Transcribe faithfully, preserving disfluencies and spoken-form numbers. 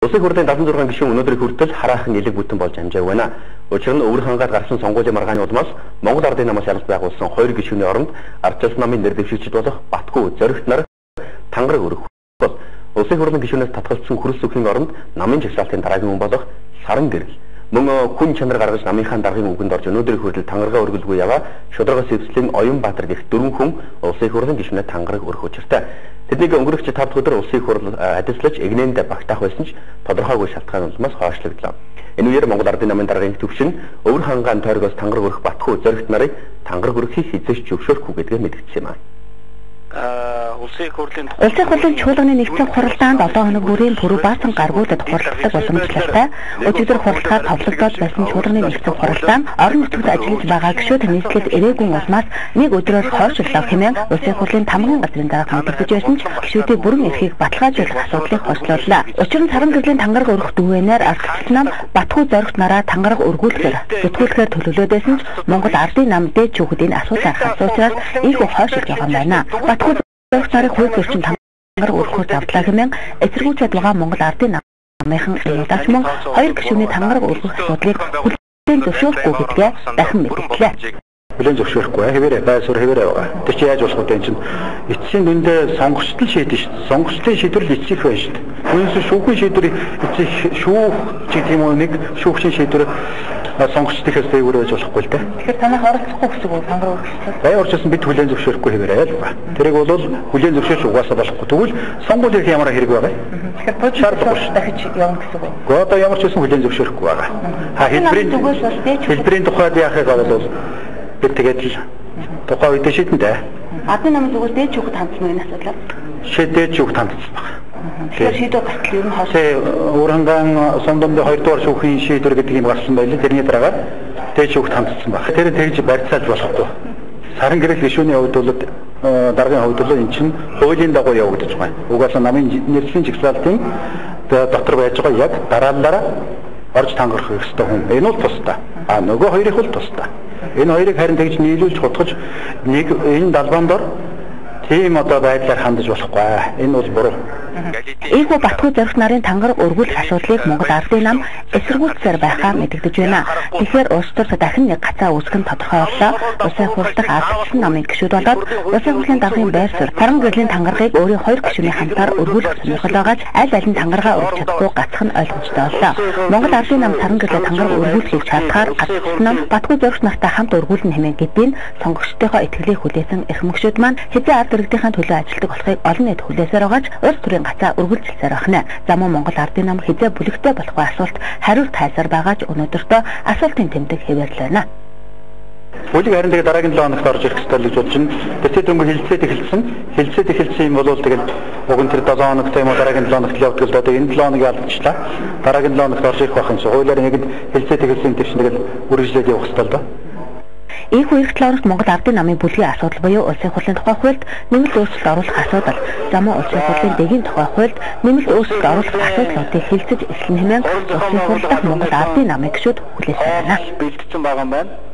Улсын хурлын дадлан зургаан гишүүн өнөөдрийн хүртэл хараахан нэлэг бүтэн болж амжааг байна. Учир нь өвөр хангаад гарсан сонгуулийн маргааны улмаас Монгол Ардын намаас ялалт байгуулсан хоёр гишүүний оронд ардчилсан намын нэр дэвшигчид болох Батгүй Зоригт нар тангараг өргөх бол улсын хурлын гишүүнээс татгалзсан хөрс үхийн оронд намын жагсаалтын дараагийн хүн болох Саран гэрэл мөн хүн чанар гаргаж намынхаа даргын үгэнд орж өнөөдрийн хүртэл тангарага өргөлгүй яваа шударга сэвслийн Оюнбаатар гэх дөрвөн хүн улсын хурлын гишүүнээ тангараг өргөх учиртай. Тэднийг өнгөрөх тавд өдөр улсын хурл адислаж эгнээнд багтаах байсан ч тодорхойгүй шалтгаан улмаас хойшлогдлоо. Энэ үеэр Монгол Ардын намын даргын төвшин өвөр хангаан тойргоос тангараг өргөх Батгүй Зоригт нарыг тангараг өргөхийг хизээч зөвшөөрөхгүй гэдгээ мэдгдсэн юм аа. Улсын хурлын Улсын хурлын чуулганы нэгдсэн хуралдаанд одоо хоног бүрийн пүрэв баасан гаргуудад хуралддаг боломжтой. Өчигдөр хуралдаа товлогдоод байсан чуулганы нэгдсэн хуралдаанд орон нутгад ажиллаж байгаа гишүүд нийслэлд ирээгүй улмаас нэг өдрөөс хойшлоо хэмээн улсын хурлын тамгын газрын дарга мэдэгдэж байсан ч гишүүдийн бүрэн эрхийг баталгаажуулах асуудлыг хойшлууллаа. Учир нь Саран гэрлийн тангараг өргөх дүүвэнээр ардчилсан нам Батгүй Зоригт нараа тангараг өргүүлэхээр сэтгүүлгээр төлөвлөөд байсан ч Монгол Ардын нам дээд чүүхэд энэ асуудал асуусан учраас ийхүү хойшлж байгаа юм байна. Батгүй Зоригт нарыг хувь зөрчин тангараг өргөхөөр завдлаа хэмээн эсэргүүцээд байгаа Монгол Ардын намынхан эмнэлэгч мөн хоёр гишүүний тангараг өргөх асуудлыг хүлээн зөвшөөрөхгүй гэдгээ дахин мэдгдлээ. Хүлээн зөвшөөрөхгүй хэвээрээ байсуур хэвээрээ байгаа. Тэр чи яаж болох вэ чинь эцсийн дүндээ сонгогчдол шийдэж шүү дээ. Сонгогчдын шийдвэр л эцсийнх байна шүү дээ. Үүнээс шүүхийн шийдвэр эцсих шүүх гэх юм уу нэг шүүгчийн шийдвэр сонгогчдынхээс дээгүүр байж болохгүй л дээ. Тэгэхээр танах оролцохгүй гэсэн үг тангараг өргөх. Бай орчсон бид хүлээн зөвшөөрөхгүй хэвээрээ л байгаа. Тэрийг бол хүлээн зөвшөөрч угаасаа болохгүй. Тэгвэл сонгуул ирэх ямар хэрэг байгаа. Тэгэхээр bod шаардлагагүй дахиж явна гэсэн үг. Гэхдээ одоо ямар ч байсан хүлээн зөвшөөрөхгүй байгаа. Ха хэлбэрийн хэлбэрийн тухайд яахыг бол бид тэгээд л тухай үед шийдэн дээ. Ардын намын зүгээс дээд чүүхэд хандсан энэ асуудал. Шийдээд чүүхэд хандсан байна. Тэгэхээр шийдвэр гартал ер нь хойш. Өвөр хангаан Сомдомдын хоёрдугаар шүүхийн шийдвэр гэдэг юм гарсан байлээ. Тэрний дараагаар дээд чүүхэд хандсан байна. Тэр тэгж барьцаалж болохгүй. Саран гэрэл гишүүний хувьд бол даргын хувьд бол эн чинь хуулийн дагуу явагдаж байгаа. Угаасаа намын нэрлэлийн жигсаалтын дотор байж байгаа яг дараалалаараа орж тангарах ёстой хүн. Энэ бол тусдаа. А нөгөө хоёрыг бол тусдаа. Энэ хоёрыг харин тэгж нийлүүлж хутгаж нэг энэ далбаан дор тийм одоо байдлаар хандаж болохгүй. Энэ бол буруу. Ийхүү Батгүй Зоригт нарын тангараг өргүүлэх асуудлыг Монгол Ардын нам эсэргүүцсээр байхаа мэдэгдэж байна. Тэгэхээр улс төр дахин нэг гацаа үүсгэх нь тодорхой боллоо. Улсын хурлдах ардчилсан намын гишүүд болоод улсын хурлын даргын байр суурь Саран гэрлийн тангарагыг өөрийн хоёр гишүүний хамтаар өргүүлэх сонирхол байгааж аль аль нь тангараа өргөж чадахгүй гацх нь ойлгомжтой боллоо. Монгол Ардын нам Саран гэрлийн тангараг өргүүлэхийг шаардахаар ардчилсан нам Батгүй Зоригт нартай хамт өргүүлнэ хэмээн гэдгийг сонгогчдынхоо итгэлийг хүлээсэн эрхмөгчүүд маань хэзээ ард иргэдийн төлөө ажилтдаг болохыг олон нийт хүлээсээр байгаач улс төрийн гацаа өргөлжилсээр байна. Замун Монгол Ардын нам хэзээ бүлэгтэй болохгүй асуулт хариулт хайсаар байгаач өнөөдөртөө асуултын тэмдэг хэвээрл байна. Бүлэг харин тэгээ дараагийн лоногт орж ирэх ёстой л гэж бодож байна. Тэр дөнгө хилцээд эхэлсэн. Хилцээд эхэлсэн юм бол тэгэл уг нь тэр долоо хоногт юм уу дараагийн лоногт явдаг л одоо энэ лоногийг алдчихлаа. Дараагийн лоногт орж ирэх байх юм шиг. Хуулиар нэгэд хилцээд эхэлсэн тийм чинь тэгэл үргэлжлээд явах ёстой л доо. Ийхүү эрх талаарх Монгол Ардын намын бүлгийн асуудал буюу улсын хурлын тухай хуульд нэмэлт өөрчлөлт оруулах асуудал, замун улсын хурлын дэгийн тухай хуульд нэмэлт өөрчлөлт оруулах асуудлуудыг хилцэж эхлэн хэмээн улсын хурлдах Монгол Ардын намын гишүүд хүлээсэн байна. Бэлдсэн байгаа юм байна.